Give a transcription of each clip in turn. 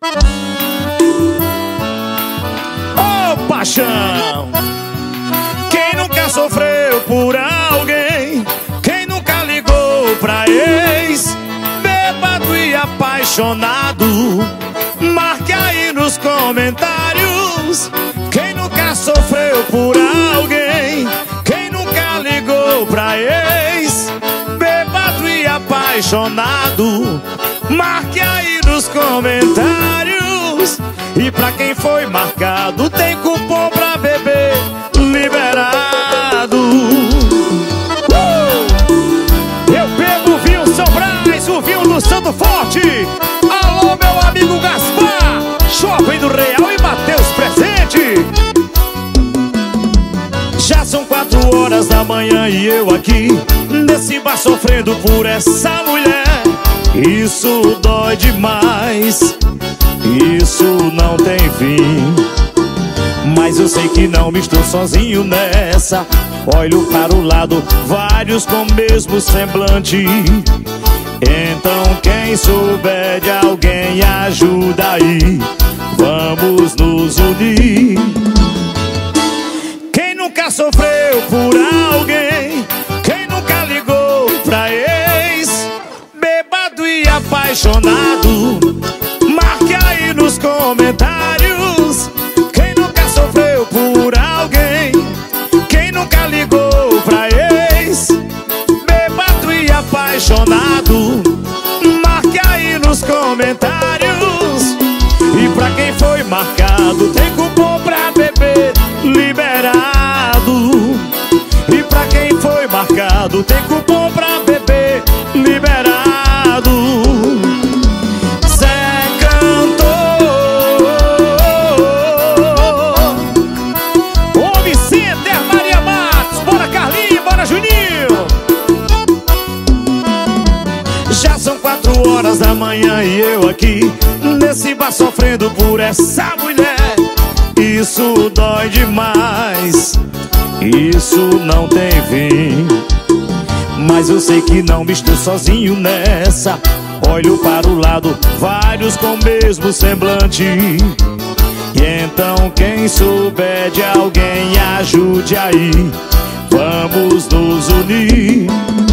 Ô paixão, quem nunca sofreu por alguém? Quem nunca ligou pra ex? Bêbado e apaixonado, marque aí nos comentários. Quem nunca sofreu por alguém? Quem nunca ligou pra ex? Bêbado e apaixonado, marque aí nos comentários. E pra quem foi marcado, tem cupom pra beber liberado. Eu bebo vinho São Brás, o vinho do Santo Forte. Alô, meu amigo Gaspar, Shopping do Real e Mateus Presente. Já são 4 horas da manhã e eu aqui nesse bar sofrendo por essa mulher. Isso dói demais, isso não tem fim. Mas eu sei que não estou sozinho nessa. Olho para o lado, vários com o mesmo semblante. Então quem souber de alguém, ajuda aí, vamos nos unir. Quem nunca sofreu por alguém? Quem nunca ligou pra ex? Bêbado e apaixonado, marque aí nos comentários. Quem nunca sofreu por alguém? Quem nunca ligou pra ex? Bêbado e apaixonado, marque aí nos comentários. E pra quem foi marcado, tem cupom pra beber liberado. E pra quem foi marcado, tem cupom pra beber liberado. Zé Cantor, Home Center, Maria Matos. Bora Carlinhos, bora Juninho. Já são 4 horas da manhã e eu aqui nesse bar sofrendo por essa mulher. Isso dói demais, isso não tem fim. Mas eu sei que não estou sozinho nessa. Olho para o lado, vários com o mesmo semblante. E então quem souber de alguém, ajude aí, vamos nos unir.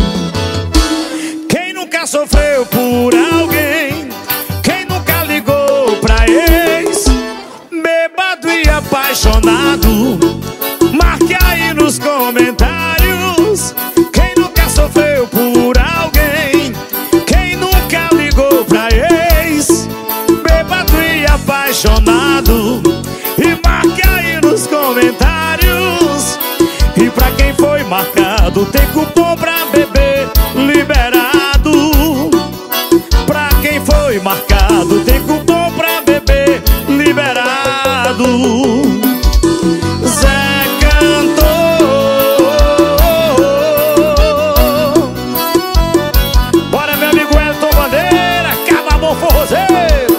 Quem nunca sofreu por alguém? Quem nunca ligou pra ex? Bêbado e apaixonado, marque aí nos comentários. Quem nunca sofreu por alguém? Quem nunca ligou pra ex? Bêbado e apaixonado, e marque aí nos comentários. E pra quem foi marcado, tem cupom pra beber liberado. Pra quem foi marcado, tem cupom pra beber liberado. Zé Cantor, bora meu amigo Elton Bandeira, Caba Bom Forrozeiro.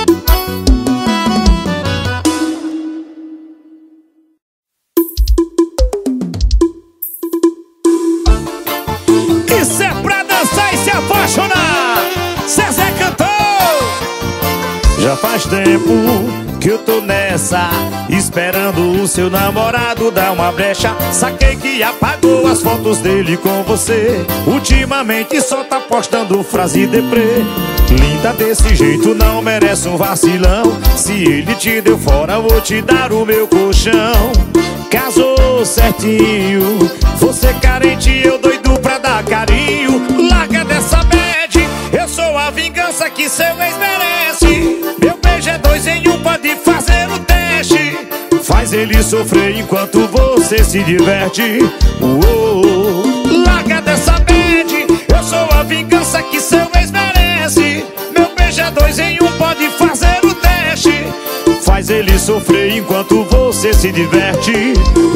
Isso é pra dançar e se apaixonar. Zé Cantor. Já faz tempo que eu tô nessa, esperando o seu namorado dar uma brecha. Saquei que apagou as fotos dele com você. Ultimamente só tá postando frase deprê. Linda desse jeito não merece um vacilão. Se ele te deu fora, vou te dar o meu colchão. Casou certinho, você carente, eu doido pra dar carinho. Larga dessa bad, eu sou a vingança que seu ex merece. Meu beijo é 2 em 1, pode fazer o teste. Faz ele sofrer enquanto você se diverte. Larga dessa bad, eu sou a vingança que seu ex merece. Meu beijo é 2 em 1, pode fazer o teste. Faz ele sofrer enquanto você se diverte.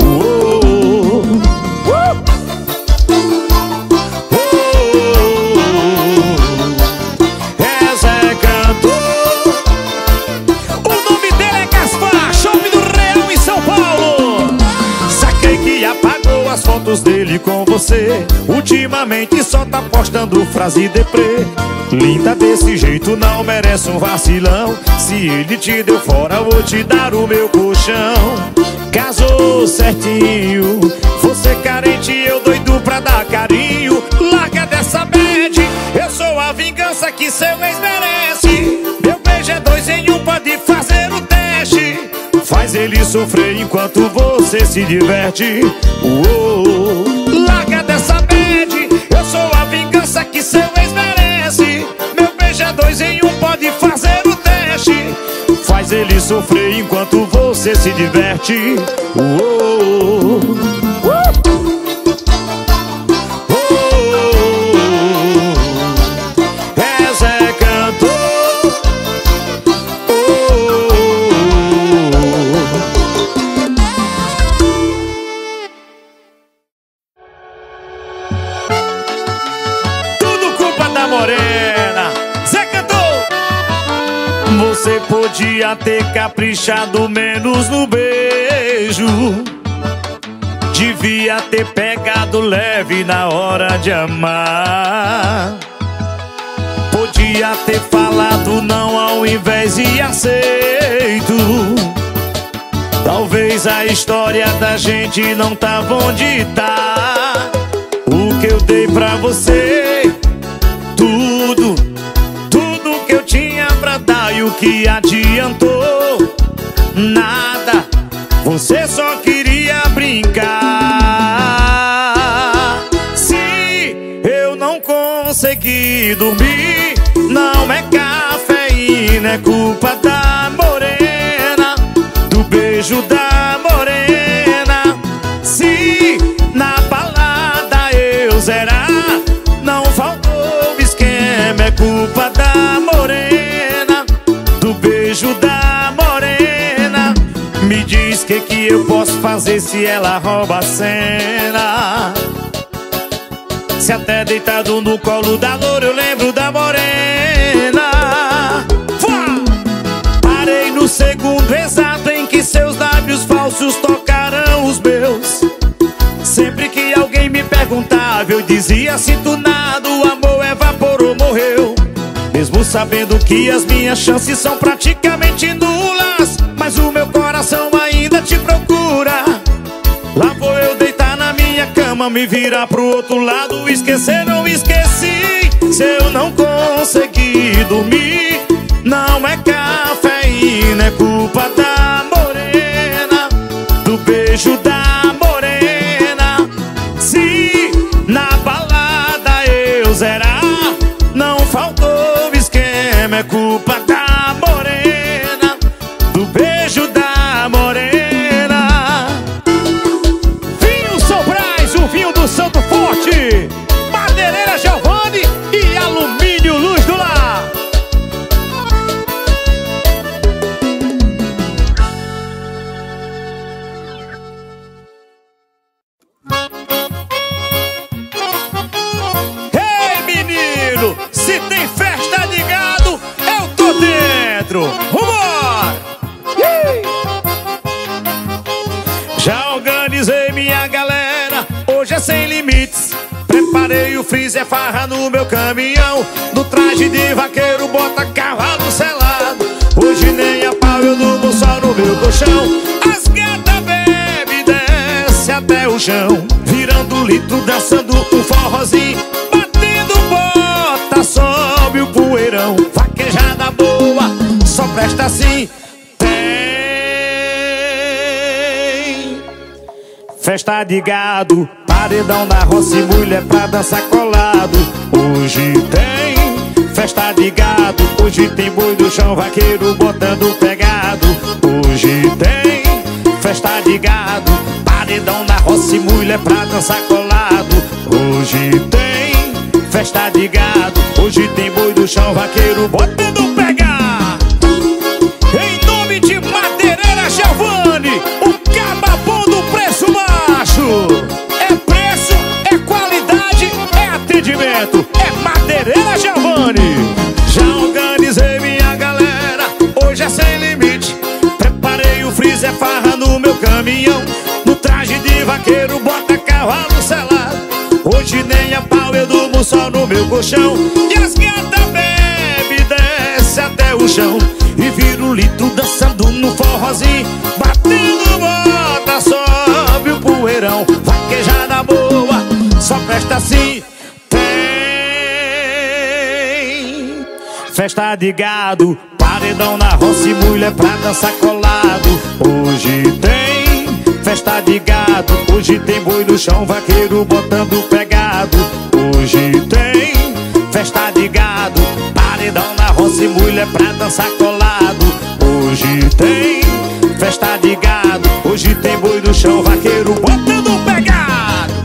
É Zé Cantor. O nome dele é Gaspar, Shopping do Real em São Paulo. Saquei que apagou as fotos dele com você. você ultimamente só tá postando frase deprê. Linda desse jeito não merece um vacilão. Se ele te deu fora, vou te dar o meu colchão. Casou certinho, você carente, eu doido pra dar carinho. Larga dessa bad, eu sou a vingança que seu ex merece. Meu beijo é 2 em 1, pode fazer o teste. Faz ele sofrer enquanto você se diverte. Larga dessa bad, eu sou a vingança que seu ex merece. Meu beijo é 2 em 1, pode fazer o teste. Faz ele sofrer enquanto você se diverte. É Zé Cantor. Tudo culpa da morena, Zé Cantor. Você podia ter caprichado menos no beijo. Devia ter pegado leve na hora de amar. Podia ter falado não ao invés de aceito. Talvez a história da gente não tava onde tá. O que eu dei pra você, tudo que eu tinha pra dar, e o que adiantou? Nada, você só queria brincar. Se eu não consegui dormir, não é cafeína, é culpa da morena, do beijo da morena. Se na balada eu zerar, não faltou esquema, é culpa da morena, do beijo da morena. Me diz que eu posso fazer se ela rouba a cena. Se até deitado no colo da loura eu lembro da morena. Parei no segundo exato em que seus lábios falsos tocaram os meus. Sempre que alguém me perguntava eu dizia sinto nada, o amor evaporou, morreu. Mesmo sabendo que as minhas chances são praticamente nulas, mas o meu coração ainda te procura. Lá vou eu deitar na minha cama, me virar pro outro lado, esquecer não esqueci. Se eu não consegui dormir, não é cafeína, é culpa da morena, do beijo da morena. Se na balada eu zerar, não faltou esquema, é culpa da morena, do beijo da morena. Vinho Sobrais, o vinho do Santo Forte, Madeireira Giovanni e Alumínio Luz do Lar. Se tem festa de gado, eu tô dentro. Vambora! Já organizei minha galera, hoje é sem limites. Preparei o freezer, farra no meu caminhão. No traje de vaqueiro, bota cavalo selado. Hoje nem a pau eu durmo só no meu colchão. As gatas bebe e desce até o chão, virando litro, dançando um forrozinho, batendo bota, sobe o poeirão. Vaquejada boa, só presta assim. Tem festa de gado, paredão da roça e mulher pra dançar colado. Hoje tem festa de gado, hoje tem boi do chão, vaqueiro botando pegado. Hoje tem festa de gado, paredão da roça e mulher pra dançar colado. Hoje tem festa de gado, hoje tem boi do chão, vaqueiro botando pegar. Em nome de Madeireira Giovanni, o caba bom do preço baixo. É preço, é qualidade, é atendimento, é Madeireira Giovanni. Já organizei minha galera, hoje é sem limite. Preparei o freezer, farra no meu caminhão. No traje de vaqueiro, bota cavalo selado. do sol no meu colchão. E as gatas bebe, desce até o chão e vira o litro dançando no forrozinho. Batendo bota, sobe o poeirão. Vaquejada boa, só festa assim. Tem festa de gado, paredão na roça e mulher pra dançar colado. Hoje tem festa de gado, hoje tem boi no chão, vaqueiro botando pegado. Hoje tem festa de gado, paredão na roça e mulher pra dançar colado. Hoje tem festa de gado, hoje tem boi no chão, vaqueiro botando pegado.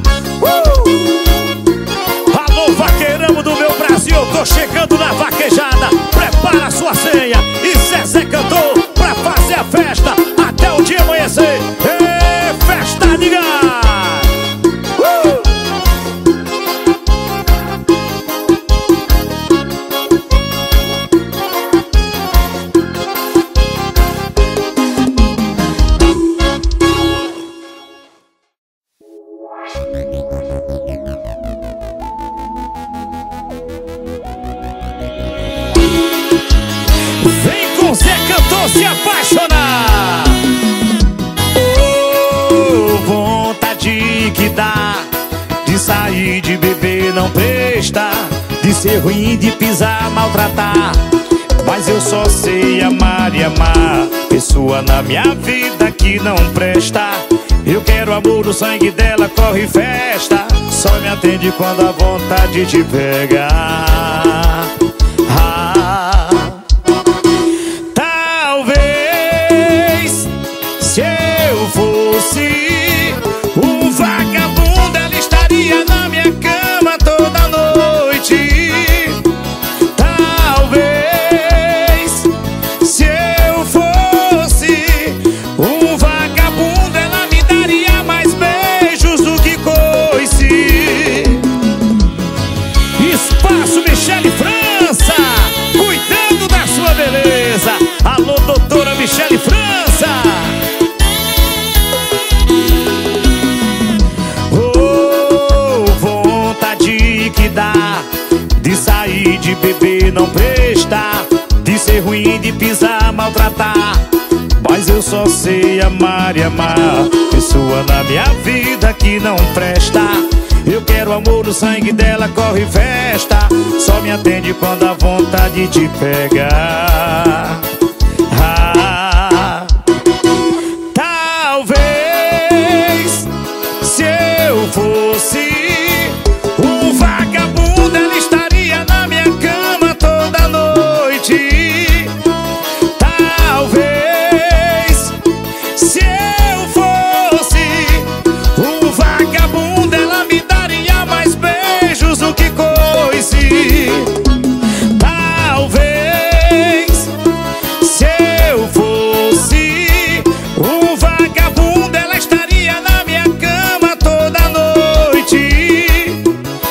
Alô, vaqueirão do meu Brasil, eu tô chegando na vaquejada. Prepara a sua senha e Zezé cantou pra fazer a festa até o dia amanhecer. Festa de gado. Vem com Zé Cantor se apaixonar. Oh, vontade que dá de sair, de beber não presta, de ser ruim, de pisar, maltratar. Mas eu só sei amar e amar pessoa na minha vida que não presta. Eu quero amor, o sangue dela corre festa. Só me atende quando a vontade te pega. Talvez se eu fosse um vagabundo, ela estaria na minha cama toda noite. Talvez se eu fosse um vagabundo, ela me daria mais beijos do que coice. Espaço Michele França, cuidando da sua beleza. Alô, doutora Michele França. Oh, vontade que dá de sair, de beber não presta, de ser ruim, de pisar, maltratar. Mas eu só sei amar e amar pessoa na minha vida que não presta. Eu quero amor, o sangue dela corre festa. Só me atende quando a vontade te pega. Talvez se eu fosse um vagabundo, ela estaria na minha cama toda noite. Talvez se eu fosse um vagabundo, ela me daria mais beijos do que coice. Talvez se eu fosse um vagabundo, ela estaria na minha cama toda noite.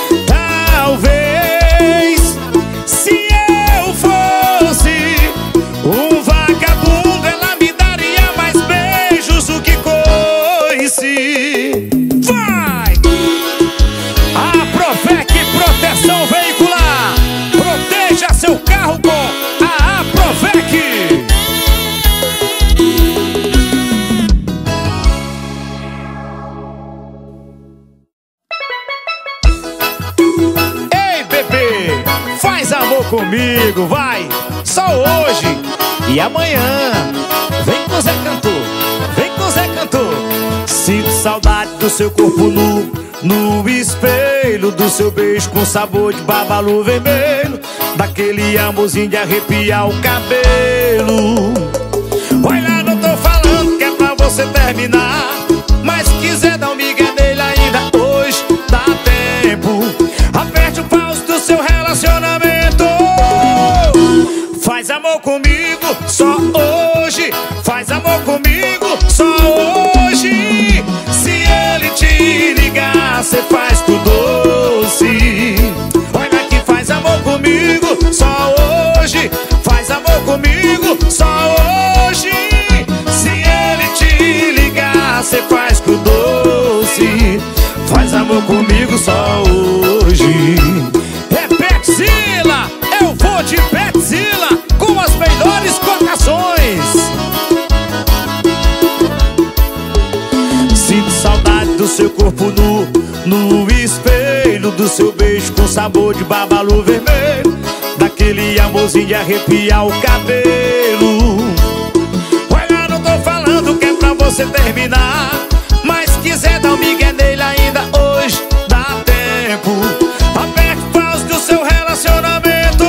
Talvez se eu fosse um vagabundo, ela me daria mais beijos do que coice. Vai! A Provec Proteção Veicular, proteja seu carro com a Provec. Ei, bebê, faz amor comigo, vai! Só hoje e amanhã. Vem com Zé Cantor, vem com Zé Cantor. Sinto saudade do seu corpo nu, no espelho do seu beijo com sabor de babalu vermelho, daquele amorzinho de arrepiar o cabelo. Olha, não tô falando que é pra você terminar, mas se quiser dar um migué nele ainda hoje dá tempo. Aperte o pause do seu relacionamento. Faz amor comigo só hoje, faz amor comigo só hoje. Se ele te ligar, cê faz com doce. Olha que faz amor comigo só hoje, faz amor comigo só hoje. Se ele te ligar, cê faz com doce. Faz amor comigo só hoje. sabor de babalu vermelho, daquele amorzinho de arrepiar o cabelo. Olha, não tô falando que é pra você terminar, mas se quiser dar um migué nele ainda hoje dá tempo. Aperte o pause do seu relacionamento.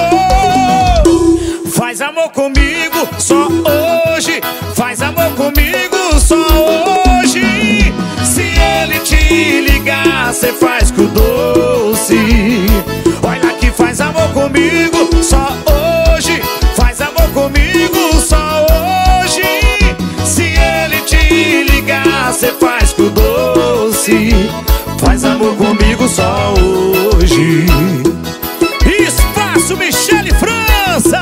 Faz amor comigo só hoje, faz amor comigo só hoje. Se ele te ligar, cê faz com doce. Olha que faz amor comigo só hoje, faz amor comigo só hoje. Se ele te ligar, cê faz com doce. Faz amor comigo só hoje. Espaço Michele França.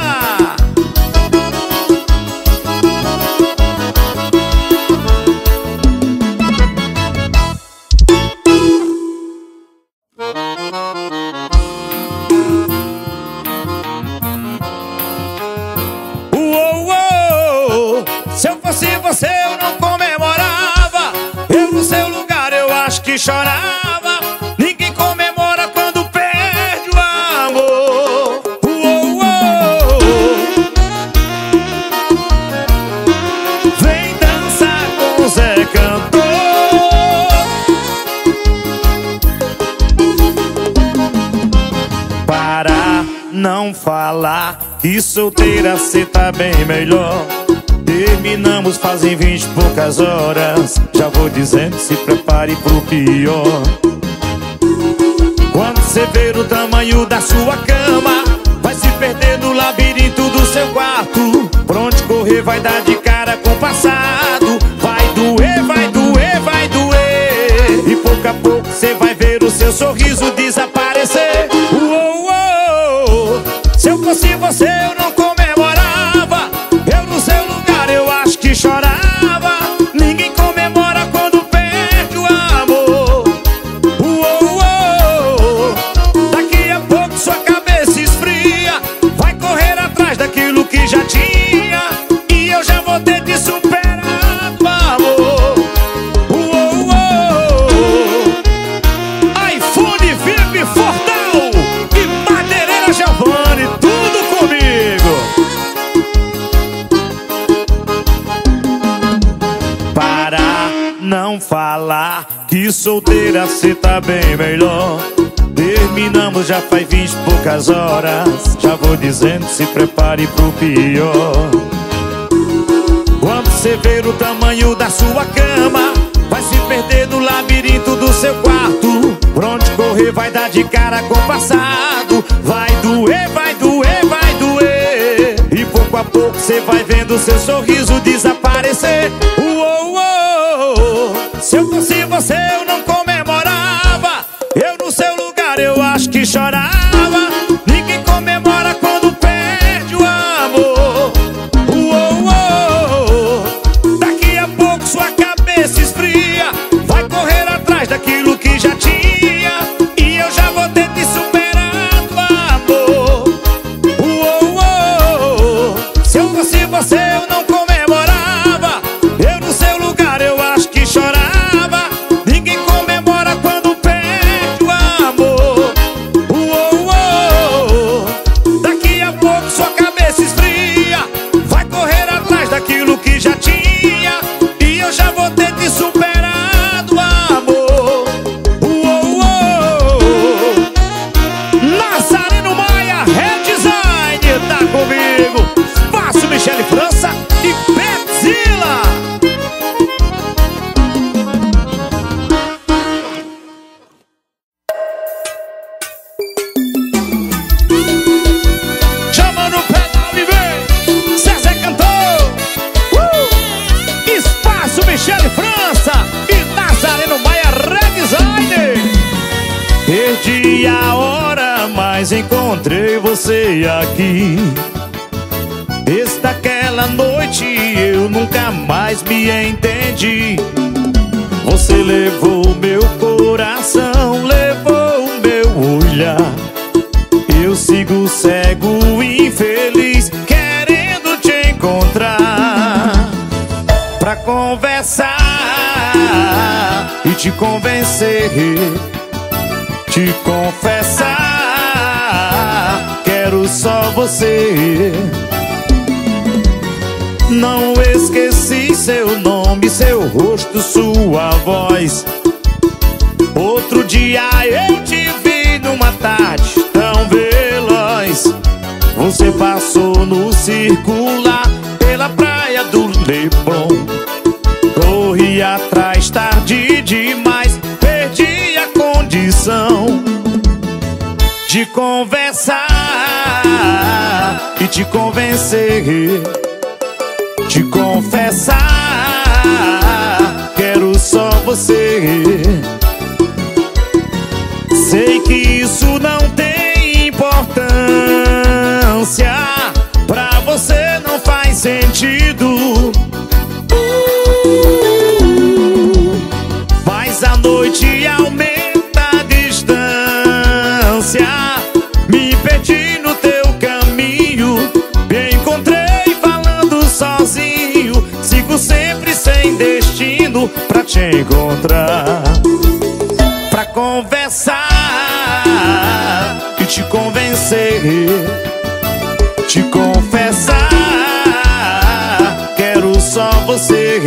Se eu fosse você eu não comemorava, eu no seu lugar eu acho que chorava. Ninguém comemora quando perde o amor. Vem dançar com o Zé Cantor. Para não falar que solteira cê tá bem melhor. Terminamos fazem 20 e poucas horas. Já vou dizendo, se prepare pro pior. Quando você ver o tamanho da sua cama, vai se perder no labirinto do seu quarto. Por onde correr vai dar de cara com o passado. Vai doer, vai doer, vai doer. E pouco a pouco você vai ver o seu sorriso desaparecer. Se eu fosse você eu não comemorava, eu no seu lugar eu acho que chorava. Ninguém comemora quando perde o amor. Daqui a pouco sua cabeça esfria, vai correr atrás daquilo que já tinha, e eu já vou ter de superar o amor. iPhone VIP Fortal e Madeireira Giovanni, tudo comigo. Para não falar que solteira cê tá bem melhor. Terminamos já faz 20 e poucas horas. Já vou dizendo, se prepare pro pior. Quando você ver o tamanho da sua cama, vai se perder no labirinto do seu quarto. Por onde correr vai dar de cara com o passado. Vai doer, vai doer, vai doer. E pouco a pouco você vai vendo seu sorriso desaparecer. Se eu fosse você eu não comemorava, eu no seu lugar eu acho que chorava. Ninguém comemora quando perde o amor. Daqui a pouco sua cabeça esfria, vai correr atrás daquilo que já tinha, e eu já vou ter de superar o amor. Se eu fosse você eu não comemorava, eu no seu lugar eu acho que chorava. Ninguém comemora quando perde o amor. Daqui a pouco sua cabeça esfria, vai correr atrás daquilo que já tinha, e eu já vou ter de superar o amor. Nazareno Maia, Redesign, tá comigo. Faço Michele França e Petzila. Chama no pedal e vem, Zezé Cantor. Espaço Michele França e Nazareno Maia, Redesign. Perdi a hora, mas encontrei você aqui. Desde aquela noite eu nunca mais me entendi. Você levou meu coração, levou meu olhar. Eu sigo cego, infeliz, querendo te encontrar pra conversar e te convencer, te confessar quero só você. Não esqueci seu nome, seu rosto, sua voz. Outro dia eu te vi numa tarde tão veloz. Você passou no circular pela praia do Leblon. Corri atrás tarde demais, perdi a condição de conversar e te convencer. Te confessar, quero só você. Sei que isso não tem importância, pra você não faz sentido. Mas a noite aumenta a distância. Me perdi no teu caminho, me encontrei falando sozinho. Sigo sempre sem destino pra te encontrar, pra conversar e te convencer. Te confessar, quero só você.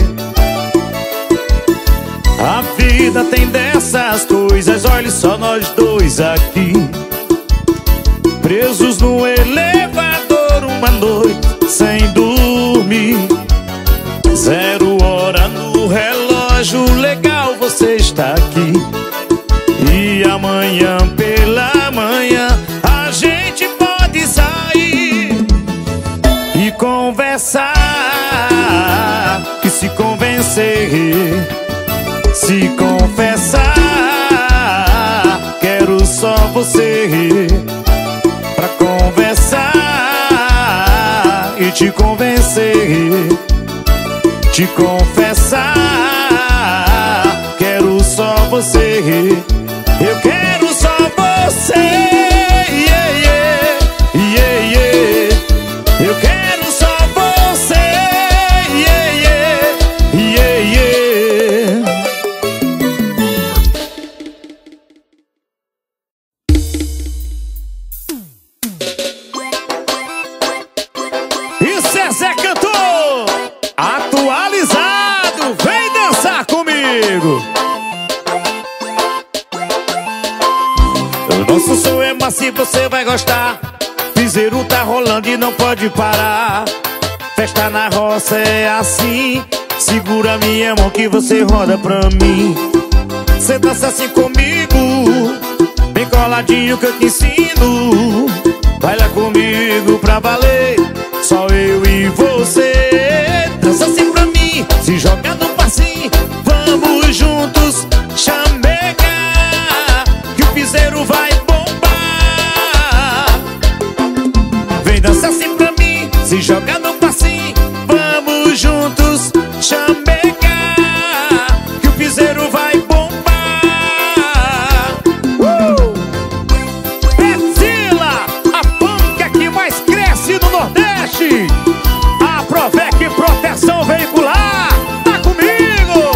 A vida tem dessas coisas, olhe só nós dois aqui, presos no elevador uma noite sem dormir. 0 hora no relógio, legal você está aqui. E amanhã pela manhã a gente pode sair e conversar e se convencer. Se confessar, quero só você, pra conversar e te convencer. Te confessar, quero só você. Eu quero só você, yeah, yeah, yeah, yeah. Eu quero só você, yeah, yeah, yeah, yeah. E Zezé cantou atualizado, vem dançar comigo. Nosso som é macio, você vai gostar. Piseiro tá rolando e não pode parar. Festa na roça é assim. Segura minha mão que você roda pra mim. Cê dança assim comigo, bem coladinho que eu te ensino. Baila comigo pra valer, só eu e você. Dança assim pra mim, se joga no passinho. Vamos juntos chamegar, que o piseiro vai bombar. Vem dançar assim pra mim, se joga no passinho. Vamos juntos chamegar, que o piseiro vai bombar. Petzila, a panca que mais cresce no Nordeste. A Provec Proteção Veicular, tá comigo.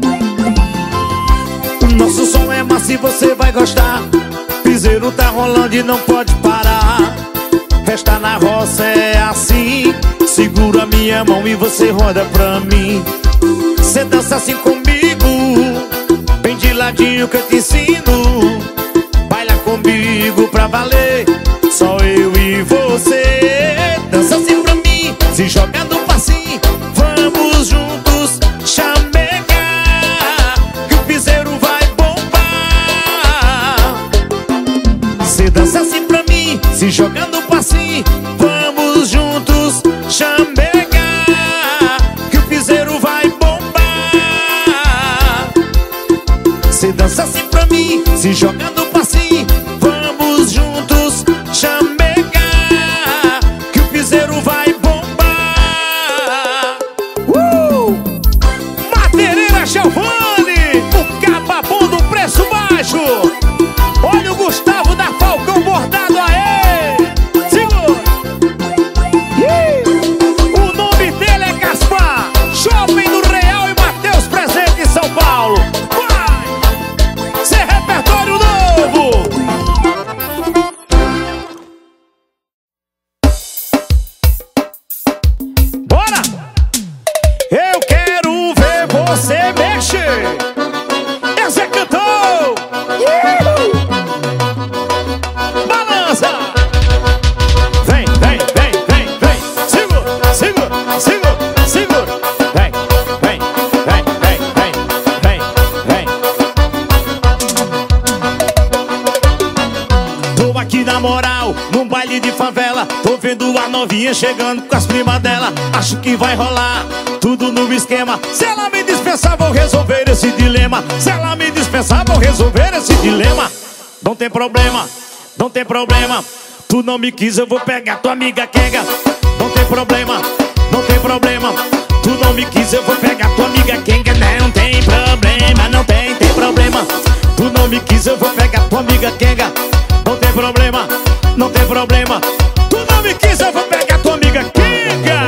Nosso som é macio, você vai gostar. Piseiro tá rolando e não pode parar. Festa na roça é assim. Segura minha mão e você roda pra mim. Cê dança assim comigo, bem de ladinho que eu te ensino. Baila comigo pra valer, só eu e você. Dança assim pra mim, se joga no passinho. Vamos juntos chamegar, que o piseiro vai bombar. Cê dança assim pra mim, se joga no passinho. Vamos juntos chamegar, que o piseiro vai bombar. Cê dança assim pra mim, se joga no passinho. Vamos juntos chamegar, que o piseiro vai bombar. Madeireira Giovanni, o caba bom do preço baixo. Olha o Gustavo da Falcão Bordado, aê! Segura! O nome dele é Gaspar, Shopping do Real e Mateus presente em São Paulo. Vai! Cê é repertório novo! você mexe. Esse é cantor. Balança. Vem, vem, vem, vem, vem. Segura, segura, segura, segura. Vem, vem, vem, vem, vem, vem, vem. Tô aqui na moral, num baile de favela. Tô vendo a novinha chegando com as primas dela. Acho que vai rolar tudo no esquema. Se ela me dispensar, vou resolver esse dilema. Se ela me dispensar, vou resolver esse dilema. Não tem problema, não tem problema. Tu não me quis, eu vou pegar tua amiga Kenga. Não tem problema, não tem problema. Tu não me quis, eu vou pegar tua amiga Kenga. Não tem problema, não tem problema. Tu não me quis, eu vou pegar tua amiga Kenga. Não tem problema, não tem problema. Tu não me quis, eu vou pegar tua amiga Kenga.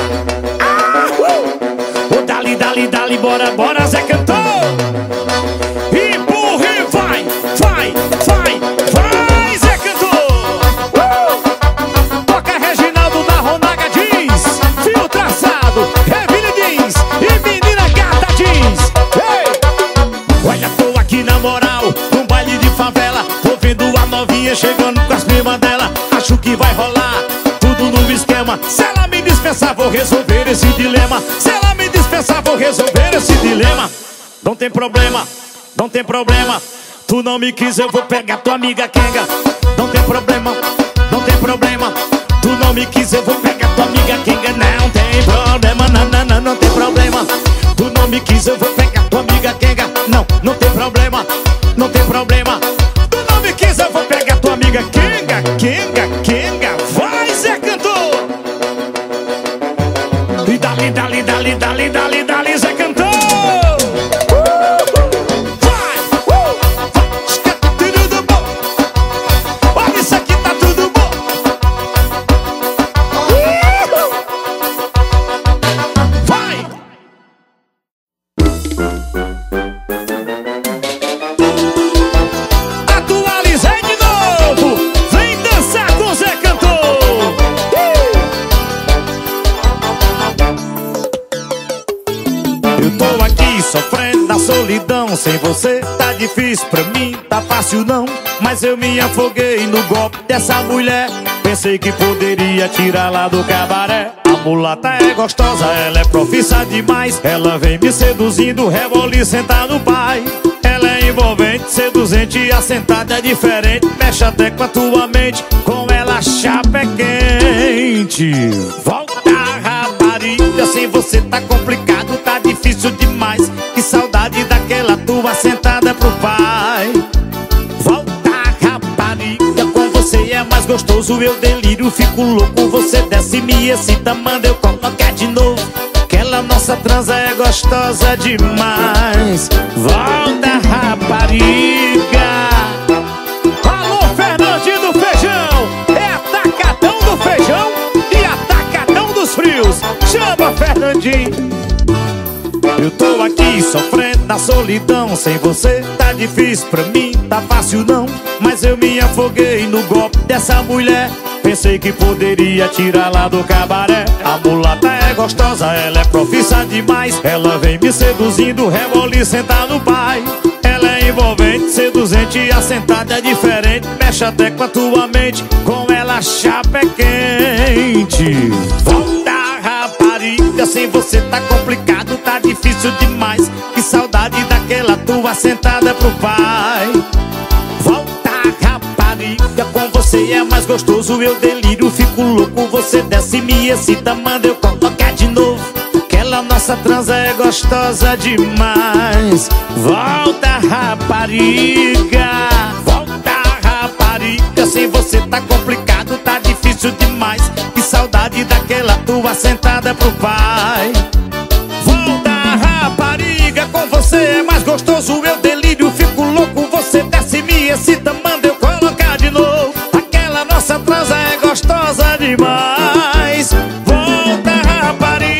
Dali, dali, dali, bora, bora, Zé Cantor. Empurra e vai, vai, vai, vai, Zé Cantor. Toca Reginaldo da Ronaga Jeans, Fio Traçado, Reville Jeans e Menina Gata Jeans. Ei! Olha, tô aqui na moral, num baile de favela. Tô vendo a novinha chegando com as primas dela. Acho que vai rolar tudo no esquema. Se ela me dispensar, vou resolver esse dilema. Se ela me dispensar, vou resolver esse dilema. Não tem problema, não tem problema. Tu não me quis, eu vou pegar tua amiga Kenga. Não tem problema, não tem problema. Tu não me quis, eu vou pegar tua amiga Kenga. Não tem problema, não, não, não, não tem problema. Tu não me quis, eu vou pegar tua amiga Kenga. Não, não tem problema, não tem problema. Tu não me quis, eu vou pegar tua amiga Kenga. Kenga, Kenga, vai, Zé Cantor. E dali, dali, dali, dali, dali, dali, Zé Cantor. Vai, tá tudo bom. Olha, isso aqui tá tudo bom. Vai. Atualizei de novo. Vem dançar com Zé Cantor. Eu tô aqui sofrendo da solidão. Sem você tá difícil pra mim, tá fácil não. Mas eu me afoguei no golpe dessa mulher. Pensei que poderia tirá-la do cabaré. A mulata é gostosa, ela é profissa demais. Ela vem me seduzindo, rebola e senta no pai. Ela é envolvente, seduzente, assentada é diferente. Mexe até com a tua mente, com ela a chapa é quente. Volta, rapariga, sem você tá complicado, tá difícil demais. Que saudade daquela tua sentada pro pai. Volta, rapariga, com você é mais gostoso. Eu delírio, fico louco, você desce, me excita, manda eu colocar de novo. Aquela nossa transa é gostosa demais. Volta, rapariga. Alô, Fernandinho do Feijão. É atacadão do feijão e atacadão dos frios. Chama, Fernandinho. Eu tô aqui sofrendo na solidão. Sem você tá difícil pra mim, tá fácil não. Mas eu me afoguei no golpe dessa mulher. Pensei que poderia tirá-la do cabaré. A mulata é gostosa, ela é profissa demais. Ela vem me seduzindo, rebola e senta no pai. Ela é envolvente, seduzente, assentada é diferente. Mexe até com a tua mente, com ela a chapa é quente. Volta, rapariga, sem você tá complicado, tá difícil demais. Que saudade daquela tua sentada pro pai. Volta, rapariga, com você é mais gostoso. Eu delírio, fico louco, você desce, me excita, manda eu colocar de novo. Aquela nossa transa é gostosa demais. Volta, rapariga. Volta, rapariga, sem você tá complicado, tá difícil demais. Que saudade daquela tua sentada pro pai. Volta, rapariga, com você é mais gostoso. Eu delírio, fico louco, você desce, me excita, manda eu colocar de novo. Aquela nossa transa é gostosa demais. Volta, rapariga.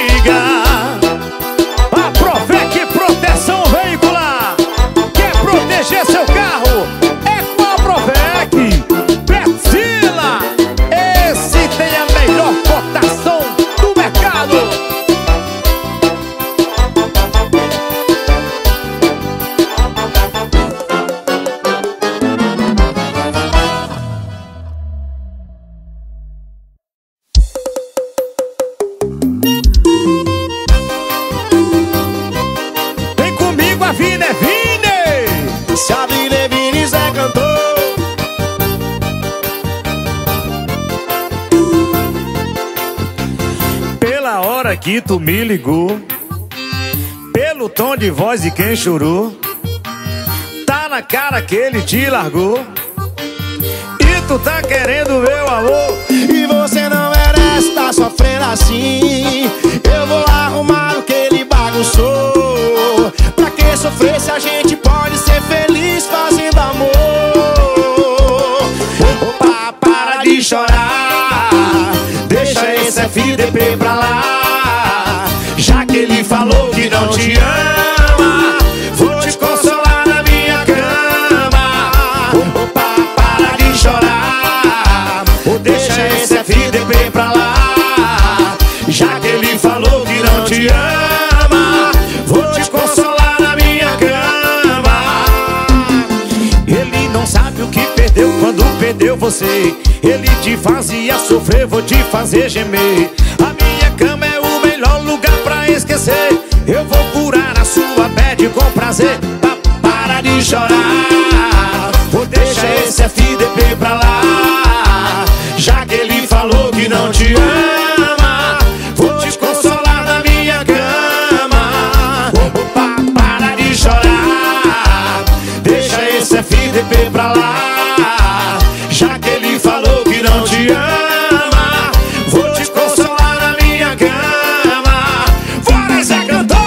A Provec Proteção Veicular. Quer proteger seu carro? É com a Provec. Petzila, esse tem a melhor cotação do mercado. hora que tu me ligou, pelo tom de voz de quem chorou, tá na cara que ele te largou. E tu tá querendo meu amor, e você não merece tá sofrendo assim. Eu vou arrumar o que ele bagunçou. Pra que sofrer se a gente pode ser feliz fazendo amor? Opa, para de chorar, deixa esse FDP pra lá. Já que ele falou que não te ama, vou te consolar na minha cama. Opa, para de chorar, deixa esse FDP pra lá. Já que ele falou que não te ama, vou te consolar na minha cama. Ele não sabe o que perdeu quando perdeu você. Ele te fazia sofrer, vou te fazer gemer. A minha cama é o melhor lugar pra esquecer. Eu vou curar a sua bad com prazer. Para de chorar, vou deixar esse FDP pra lá. Já que ele falou que não te ama, vou te consolar na minha cama. Opa, para de chorar, deixa esse FDP pra lá. Já que ele falou que não te ama, vou te consolar na minha cama. Fora Zé Cantor!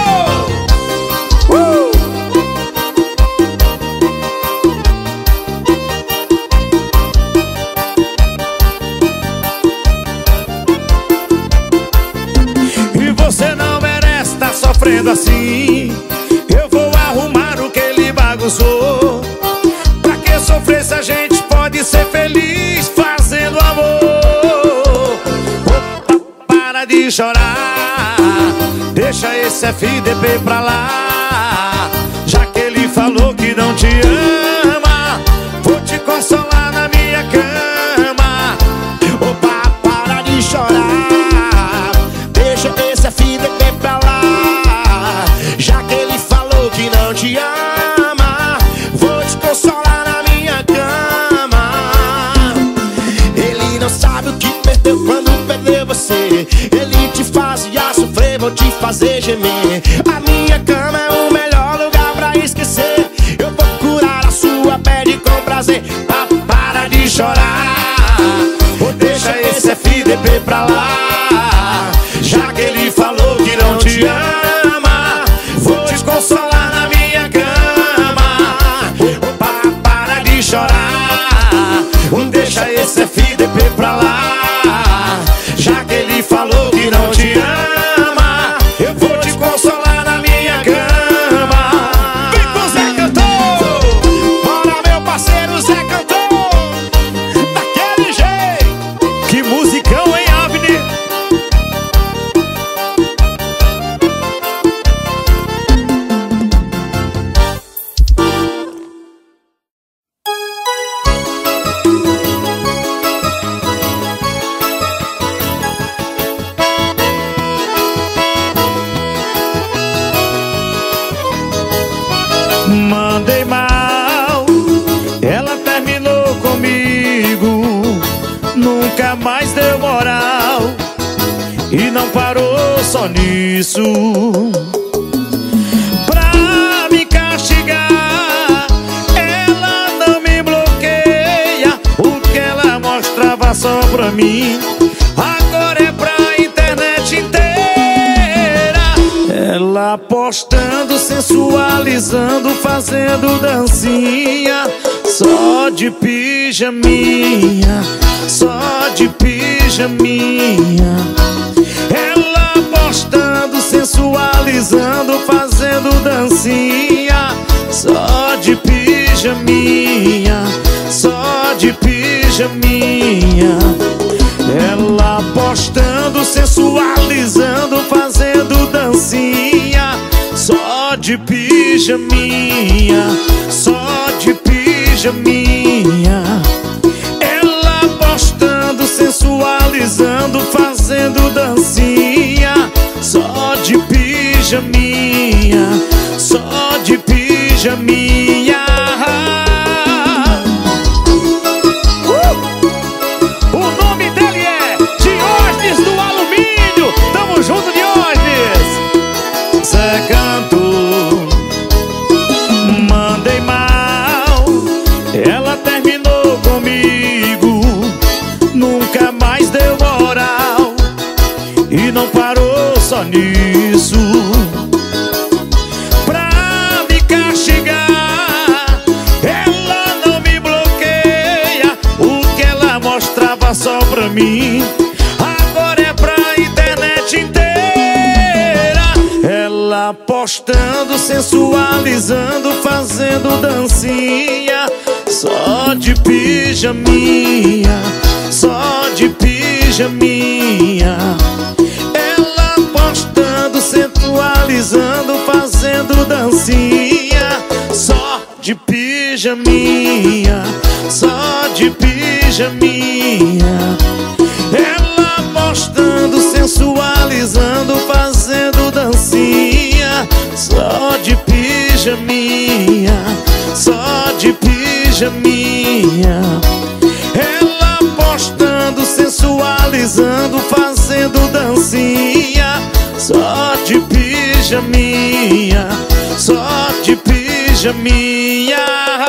E você não merece tá sofrendo assim. Eu vou arrumar o que ele bagunçou. Pra que sofrer se a gente pode ser feliz fazendo amor? Opa, para de chorar, deixa esse FDP pra lá. Já que ele falou que não te ama, vou te consolar na minha cama. Opa, para de chorar, deixa esse FDP pra lá. Já que ele falou que não te ama, vou te consolar na minha cama. Ele não sabe o que perdeu quando perdeu você. Ele te fazia sofrer, vou te fazer gemer. A minha cama é o melhor lugar pra esquecer. Eu vou curar a sua pele com prazer. Para de chorar, vou deixar esse FDP pra lá. Já que ele falou que não te ama, vou te consolar na minha cama. Opa, para de chorar, deixa esse FDP pra lá. Já que ele falou que não te ama, eu vou te consolar na minha cama. Vem com o Zé Cantor! Bora, meu parceiro Zé Cantor! Daquele jeito! que musicão, hein, Avni? Mandei mal, ela terminou comigo, nunca mais deu moral e não parou só nisso. Pra me castigar, ela não me bloqueia. O que ela mostrava só pra mim, agora é pra internet inteira. Ela postando, sensualizando, fazendo dancinha, só de pijaminha, só de pijaminha. Ela postando, sensualizando, fazendo dancinha, só de pijaminha, só de pijaminha. Ela postando, sensualizando, fazendo dancinha, só de pijaminha, só de pijaminha. Ela postando, sensualizando, fazendo dancinha, só de pijaminha, só de pijaminha. O nome dele é Diógenes do Alumínio. Tamo junto, Diógenes. nisso pra me castigar. Ela não me bloqueia, o que ela mostrava só pra mim agora é pra internet inteira. Ela postando, sensualizando, fazendo dancinha, só de pijaminha, só de pijaminha. Ela postando, sensualizando, fazendo dancinha, só de pijaminha, só de pijaminha. Ela postando, sensualizando, fazendo dancinha, só de pijaminha, só de pijaminha. Ela postando, sensualizando, fazendo dancinha, só de pijaminha, só de pijaminha.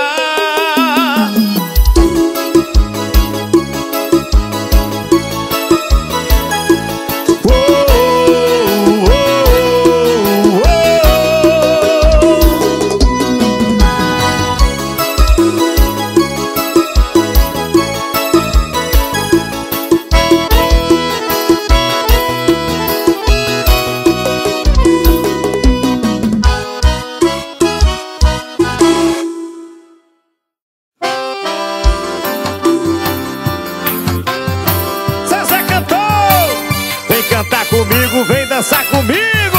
Comigo, vem dançar comigo.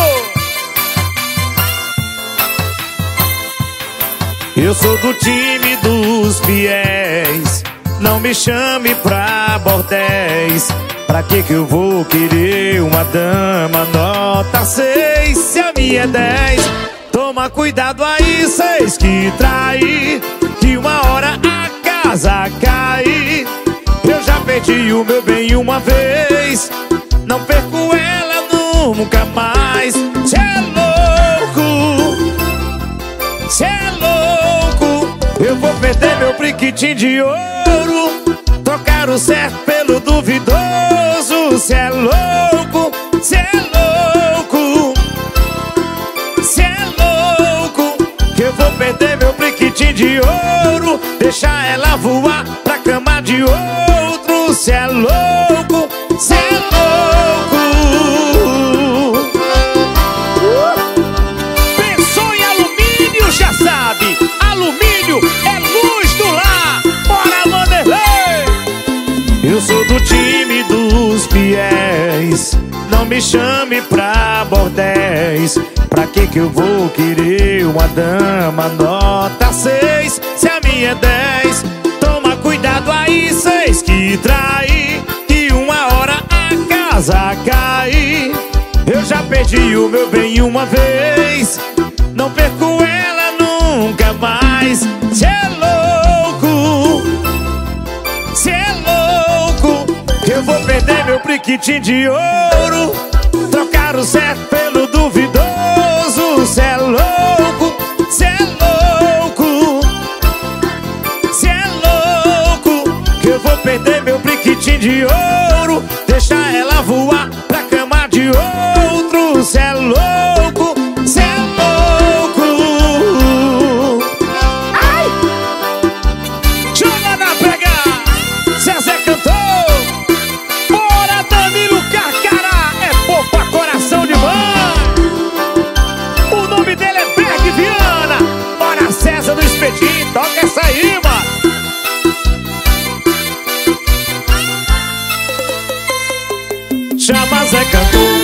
Eu sou do time dos fiéis, não me chame pra bordéis. Pra que eu vou querer uma dama nota 6 se a minha é 10? Toma cuidado aí, vocês que trair, que uma hora a casa cai. Eu já perdi o meu bem uma vez, não perco ela nunca mais. Cê é louco, cê é louco. Eu vou perder meu brinquitinho de ouro, trocar o certo pelo duvidoso. Cê é louco, cê é louco, cê é louco. Que eu vou perder meu brinquitinho de ouro, deixar ela voar pra cama de outro. Cê é louco, cê é louco. Pensou em alumínio, já sabe, alumínio é luz do lar. Bora, Vanderlei! Eu sou do time dos fiéis, não me chame pra bordéis. Pra que eu vou querer uma dama nota 6 se a minha é 10? Toma cuidado aí, vocês que trair, que uma hora a casa cai. Eu já perdi o meu bem uma vez, não perco ela nunca mais. Cê é louco, cê é louco. Que eu vou perder meu brinquitinho de ouro, trocar o certo pelo duvidoso. Cê é louco, cê é louco, cê é louco. Que eu vou perder meu brinquitinho de ouro, deixar ela voar pra cama de outro. Cê é louco, cê é louco. Ai! Joga na pega, Zezé cantou. Bora, Danilo Carcará, é popa coração de mãe. O nome dele é Berg Viana. Bora, César do Espetinho, toca essa aí, mano. Chama Zé Cantor.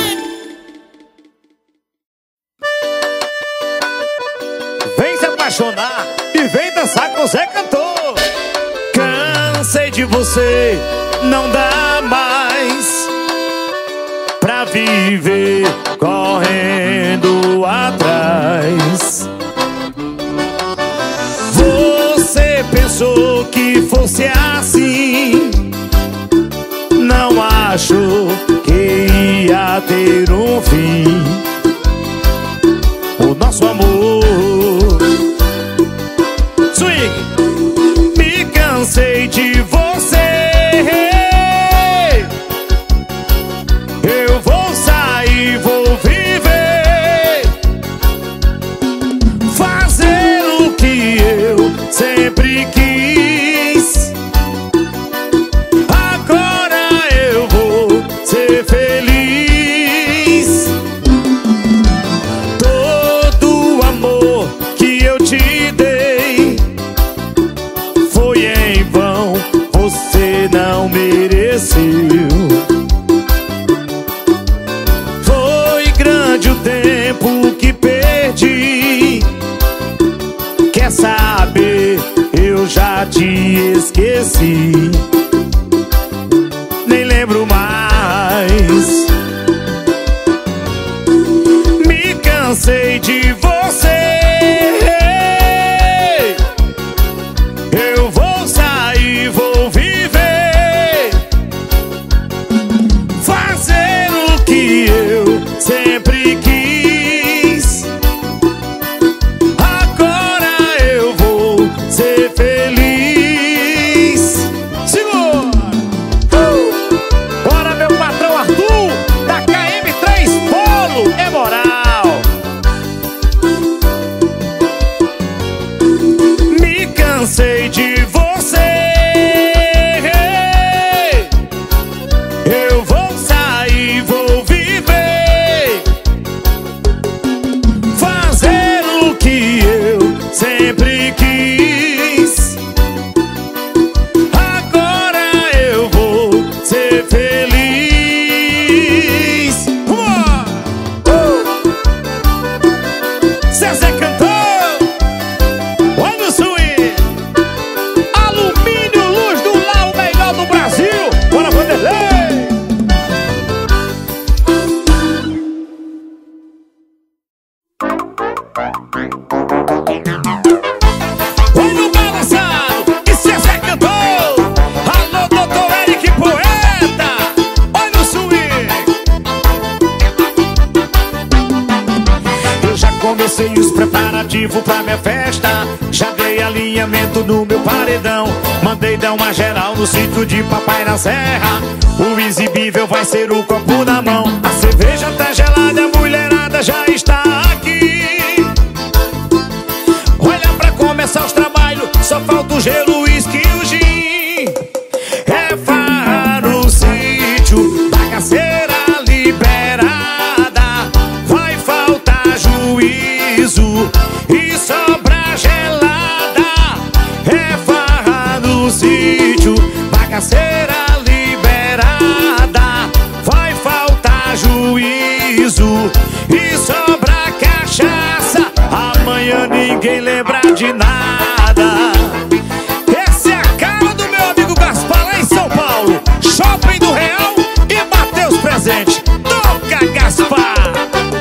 Vem se apaixonar e vem dançar com Zé Cantor. Cansei de você, não dá mais pra viver correndo atrás. Você pensou que fosse assim, não achou que ia ter um fim. O nosso amor swing. Me cansei de você, eu vou sair te esqueci, nem lembro mais. Me cansei de você. Eu vou sair, vou viver, fazer o que eu sempre quis. Agora eu vou ser feliz. Segura! Bora, meu patrão Arthur, da KM3 Polo, é moral. Me cansei de você. Eu vou sair, vou viver, fazer o que eu sempre quis. Agora eu vou ser feliz. Zezé cantou. Olha o swing. Alumínio Luz do Lar, o melhor do Brasil. Bora, Vanderlei. Olha o balançado. E Zezé cantou. Alô, doutor Eric Poeta. Olha o swing. Eu já comecei os preparativos pra minha festa. Já dei alinhamento no meu paredão. Mandei dar uma geral no sítio de Papai na Serra. O exibível vai ser o copo na mão. A cerveja tá gelada, a mulherada já está aqui. Olha pra começar os trabalhos, só falta o gelo, o uísque e o gin. É farra no sítio, bagaceira liberada. Vai faltar juízo e sobra gelada. É farra no sítio, bagaceira liberada. Vai faltar juízo e sobra cachaça. Amanhã ninguém lembra de nada. Essa é a cara do meu amigo Gaspar lá em São Paulo. Shopping do Real e Mateus Presente. Toca, Gaspar!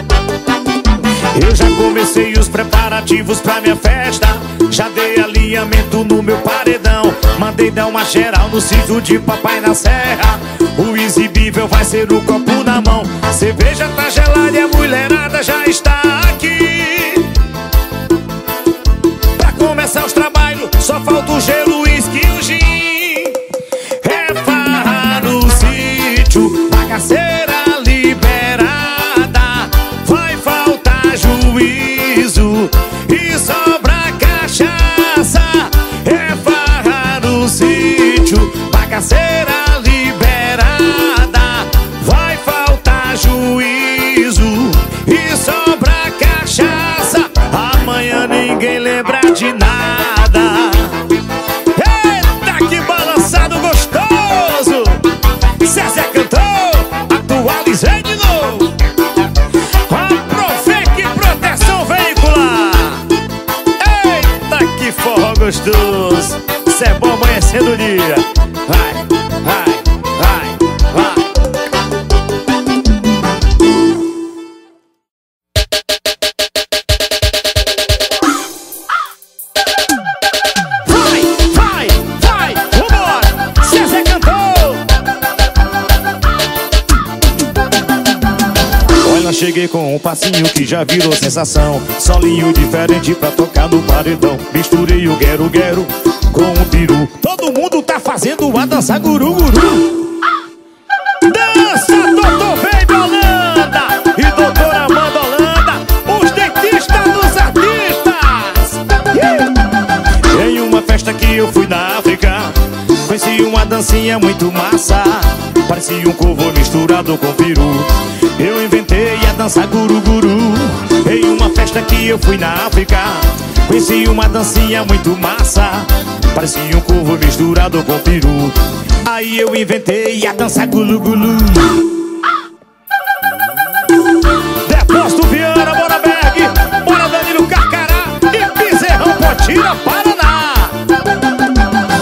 Eu já comecei os preparativos pra minha festa. Já dei alinhamento no meu paredão. Mandei dar uma geral no sítio de Papai na Serra. O exibível vai ser o copo na mão. Cerveja tá gelada e a mulherada já está aqui. Pra começar os trabalhos, só falta o gelo, o uísque e o gin. É farra no sítio, bagaceira liberada. Vai faltar juízo e sobra cachaça. É farra no sítio, bagaceira liberada. Vai faltar juízo e sobra cachaça. Amanhã ninguém lembra de nada. Eita, que balançado gostoso! Zezé cantou, atualizei de novo. Aproveique Proteção Veicular. Eita, que forró gostoso! Isso é bom amanhecendo o dia. Vai, vai, vai, vai. Vai, vai, vai, vambora! Zezé cantou! Olha, cheguei com um passinho que já virou sensação. Solinho diferente pra tocar no paredão. Misturei o guero-guero com o peru. Todo mundo tá fazendo a dança guru-guru. Dança, doutor Baby Holanda e doutora Amanda Holanda, os dentistas dos artistas. Em uma festa que eu fui na África, conheci uma dancinha muito massa. Parecia um covo misturado com peru. Eu inventei a dança guru-guru. Em uma festa que eu fui na África, conheci uma dancinha muito massa. Parecia um covo misturado com peru. Aí eu inventei a dança gulu-gulu. Depósito Viana, bora Berg, bora Danilo Carcará e Bezerrão Potira, Paraná.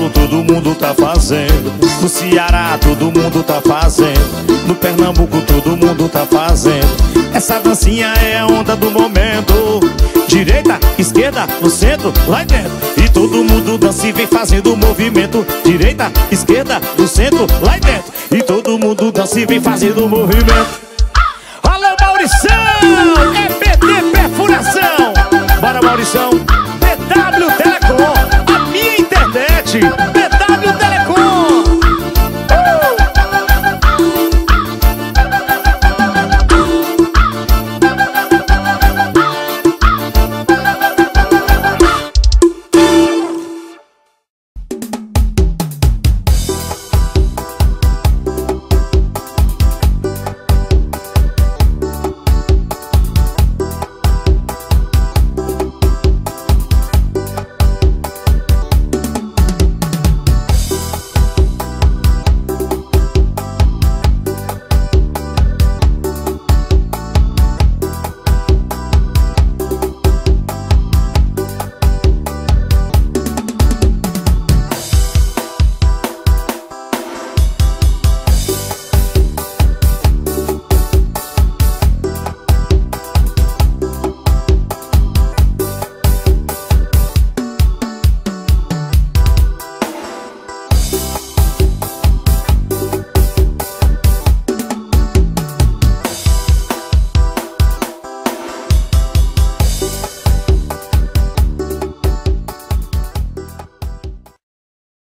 Paulo todo mundo tá fazendo, no Ceará todo mundo tá fazendo, no Pernambuco todo mundo tá fazendo. Essa dancinha é a onda do momento. Direita, esquerda, no centro, lá dentro. E todo mundo dança e vem fazendo o movimento. Direita, esquerda, no centro, lá dentro. E todo mundo dança e vem fazendo o movimento. Alô, Maurição! É PT Perfuração. Bora, Maurição. BW Telecom, a minha internet.